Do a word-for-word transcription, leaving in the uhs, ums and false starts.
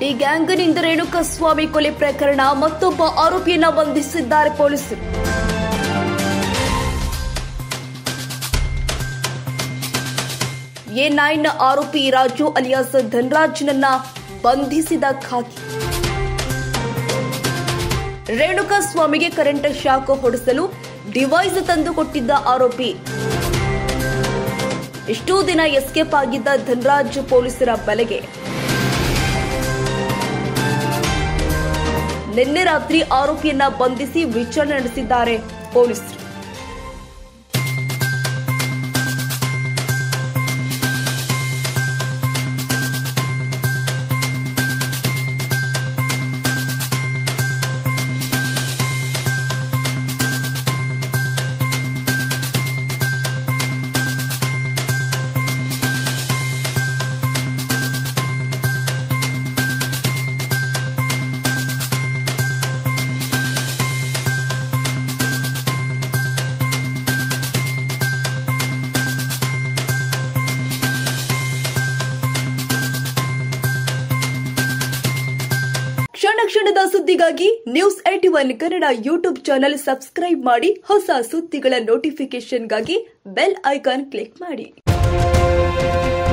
B ಗ್ಯಾಂಗ್ನಿಂದ Renukaswamy ಕೊಲೆ ಪ್ರಕರಣ ಮತ್ತೊಬ್ಬ ಆರೋಪಿಯನ್ನ ಬಂಧಿಸಿದ್ದಾರೆ ಪೊಲೀಸರು. ಎ ನೈನ್ ಆರೋಪಿ ರಾಜು ಅಲಿಯಾಸ್ ಧನರಾಜ್ನನ್ನ ಬಂಧಿಸಿದ ಖಾಕಿ. ರೇಣುಕಾಸ್ವಾಮಿಗೆ ಕರೆಂಟ್ ಶಾಕ್ ಹೊಡೆಸಲು ಡಿವೈಸ್ ತಂದು ಕೊಟ್ಟಿದ್ದ ಆರೋಪಿ. ಇಷ್ಟೂ ದಿನ ಎಸ್ಕೇಪ್ ಆಗಿದ್ದ ಧನರಾಜ್ ಪೊಲೀಸರ ಬಲೆಗೆ. ನಿನ್ನೆ ರಾತ್ರಿ ಆರೋಪಿಯನ್ನ ಬಂಧಿಸಿ ವಿಚಾರಣೆ ನಡೆಸಿದ್ದಾರೆ ಪೊಲೀಸರು. ಕ್ಷಣ ಕ್ಷಣದ ಸುದ್ದಿಗಾಗಿ news AT one Kannada YouTube channel subscribe ಮಾಡಿ. ಹೊಸ ಸುದ್ದಿಗಳ ನೋಟಿಫಿಕೇಶನ್ಗಾಗಿ ಬೆಲ್ ಐಕಾನ್ ಕ್ಲಿಕ್ ಮಾಡಿ.